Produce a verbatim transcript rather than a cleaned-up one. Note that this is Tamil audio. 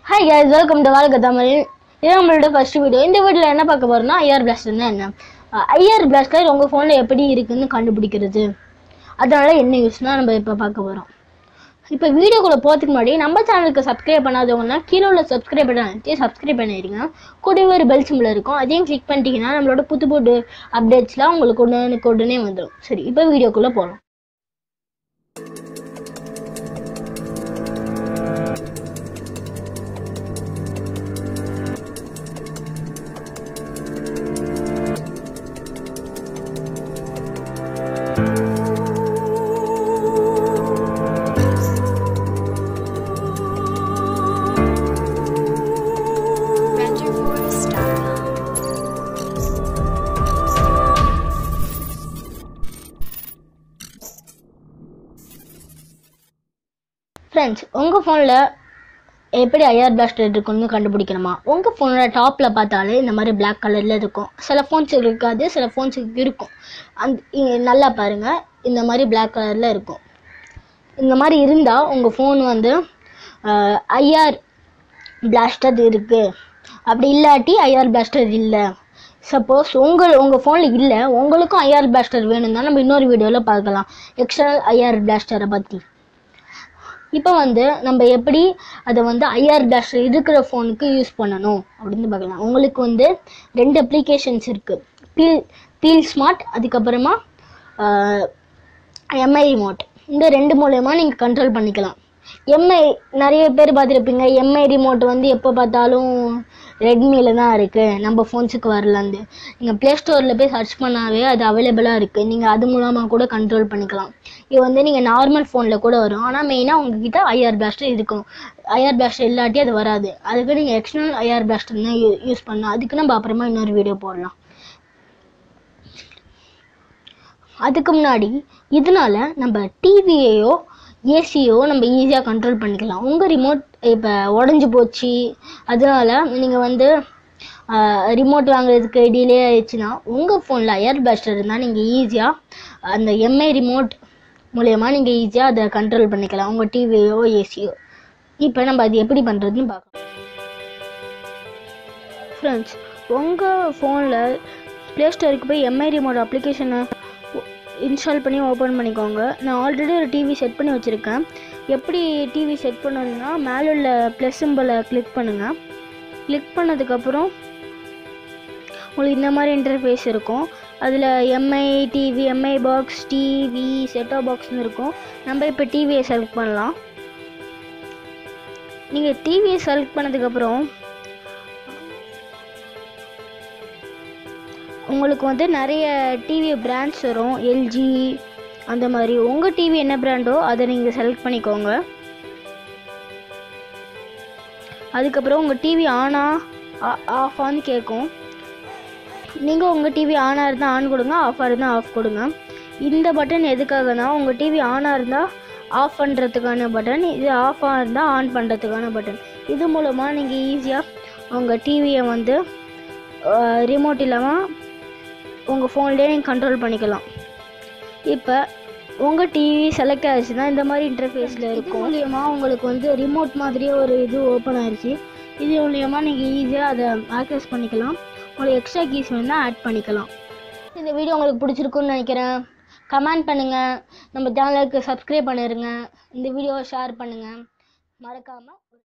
Hi guys, welcome to Valga Tamil. This is our first video. In this video, we will talk about I R Blaster. I R Blaster is your phone. How do you use it? That's why we use it. We will talk about it. Now, video ko போறதுக்கு முன்னாடி நம்ம சேனலுக்கு சப்ஸ்கிரைப் பண்ணாதவங்க கீழ உள்ள சப்ஸ்கிரைப் பட்டனை அழுத்தி சப்ஸ்கிரைப் பண்ணிடுங்க. கூடவே ஒரு பெல் சிம்பல் இருக்கும். அதையும் கிளிக் பண்ணிட்டீங்கன்னா நம்மளோட புது புது அப்டேட்ஸ்லாம் உங்களுக்கு உடனே உடனே வந்துரும். சரி, இப்போ வீடியோக்குள்ள போலாம். Friends, உங்க ஃபோன்ல எப்படி I R Blaster இருக்குன்னு கண்டுபிடிக்கணுமா? உங்க ஃபோனோட டாப்ல பார்த்தாலே இந்த மாதிரி Black கலர்ல இருக்கும். சில ஃபோன்ஸ் இருக்காது, சில ஃபோன்ஸ் இருக்கும். அந்த நல்லா பாருங்க, இந்த மாதிரி Black கலர்ல இருக்கும். இந்த மாதிரி இருந்தா உங்க ஃபோன் வந்து I R Blaster இருக்கு. அப்படி இல்லாட்டி I R Blaster இல்ல. சப்போஸ் உங்க உங்க ஃபோன்ல இல்ல, உங்களுக்கும் I R Blaster வேணும்னா நம்ம இன்னொரு வீடியோல பார்க்கலாம். எக்ஸ்டர்னல் I R Blaster பத்தி. இப்போ வந்து நம்ம எப்படி அதை வந்து I R Blaster இருக்கிற ஃபோனுக்கு யூஸ் பண்ணணும் அப்படின்னு பார்க்கலாம். உங்களுக்கு வந்து ரெண்டு அப்ளிகேஷன்ஸ் இருக்குது. பீல் பீல் ஸ்மார்ட், அதுக்கப்புறமா எம்ஐ ரிமோட். இந்த ரெண்டு மூலயமா நீங்கள் கண்ட்ரோல் பண்ணிக்கலாம். எம்ஐ நிறைய பேர் பார்த்துருப்பீங்க. எம்ஐ ரிமோட் வந்து எப்போ பார்த்தாலும் ரெட்மியில் தான் இருக்குது, நம்ம ஃபோன்ஸுக்கு வரலாந்து. நீங்கள் ப்ளே ஸ்டோரில் போய் சர்ச் பண்ணாவே அது அவைலபிளாக இருக்குது. நீங்கள் அது மூலமாக கூட கண்ட்ரோல் பண்ணிக்கலாம். இது வந்து நீங்கள் நார்மல் ஃபோனில் கூட வரும். ஆனால் மெயினாக உங்ககிட்ட I R Blaster இருக்கும். I R Blaster இல்லாட்டி அது வராது. அதுக்கு நீங்கள் எக்ஸ்டர்னல் I R Blaster தான் யூ யூஸ் பண்ணலாம். அதுக்கு நம்ம அப்புறமா இன்னொரு வீடியோ போடலாம். அதுக்கு முன்னாடி இதனால நம்ம டிவியையோ ஏசியோ நம்ம ஈஸியாக கண்ட்ரோல் பண்ணிக்கலாம். உங்கள் ரிமோட் இப்போ உடஞ்சி போச்சு, அதனால நீங்கள் வந்து ரிமோட் வாங்குறதுக்கு டிலே ஆயிடுச்சுன்னா உங்கள் ஃபோனில் I R Blaster இருந்தால் நீங்கள் ஈஸியாக அந்த எம்ஐ ரிமோட் மூலயமா நீங்கள் ஈஸியாக அதை கண்ட்ரோல் பண்ணிக்கலாம், உங்கள் டிவியோ ஏசியோ. இப்போ நம்ம அது எப்படி பண்ணுறதுன்னு பார்க்கலாம். ஃப்ரெண்ட்ஸ், உங்கள் ஃபோனில் ப்ளே ஸ்டோருக்கு போய் எம்ஐ ரிமோட் அப்ளிகேஷனை இன்ஸ்டால் பண்ணி ஓப்பன் பண்ணிக்கோங்க. நான் ஆல்ரெடி ஒரு டிவி செட் பண்ணி வச்சுருக்கேன். எப்படி டிவி செட் பண்ணணும்னா மேலே உள்ள ப்ளஸ் சிம்பலை கிளிக் பண்ணுங்கள். கிளிக் பண்ணதுக்கப்புறம் உங்களுக்கு இந்த மாதிரி இன்டர்ஃபேஸ் இருக்கும். அதில் Mi TV, Mi box, TV, set top பாக்ஸ்னு இருக்கும். நம்ம இப்போ டிவியை செலக்ட் பண்ணலாம். நீங்கள் டிவியை செலக்ட் பண்ணதுக்கப்புறம் உங்களுக்கு வந்து நிறைய டிவி பிராண்ட்ஸ் வரும். எல்ஜி அந்த மாதிரி. உங்கள் டிவி என்ன பிராண்டோ அதை நீங்கள் செலக்ட் பண்ணிக்கோங்க. அதுக்கப்புறம் உங்கள் டிவி ஆனா ஆஃப் ஆன்னு கேட்கும். நீங்கள் உங்கள் டிவி ஆனாக இருந்தால் ஆன் கொடுங்க, ஆஃபாக இருந்தால் ஆஃப் கொடுங்க. இந்த பட்டன் எதுக்காகனா உங்கள் டிவி ஆனாக இருந்தால் ஆஃப் பண்ணுறதுக்கான பட்டன், இது ஆஃபாக இருந்தால் ஆன் பண்ணுறதுக்கான பட்டன். இது மூலமாக நீங்கள் ஈஸியாக உங்கள் டிவியை வந்து ரிமோட் இல்லாமல் உங்கள் ஃபோன்லேயே நீங்கள் கண்ட்ரோல் பண்ணிக்கலாம். இப்போ உங்கள் டிவி செலக்ட் ஆகிடுச்சுன்னா இந்த மாதிரி இன்டர்ஃபேஸில் இருக்கும். மூலியமாக உங்களுக்கு வந்து ரிமோட் மாதிரியே ஒரு இது ஓப்பன் ஆகிடுச்சு. இது மூலியமாக நீங்கள் ஈஸியாக அதை ஆக்சஸ் பண்ணிக்கலாம். உங்களுக்கு எக்ஸ்ட்ரா கீஸ் வேணால் ஆட் பண்ணிக்கலாம். இந்த வீடியோ உங்களுக்கு பிடிச்சிருக்குன்னு நினைக்கிறேன். கமெண்ட் பண்ணுங்கள், நம்ம சேனலுக்கு சப்ஸ்கிரைப் பண்ணிடுங்க, இந்த வீடியோவை ஷேர் பண்ணுங்கள், மறக்காமல்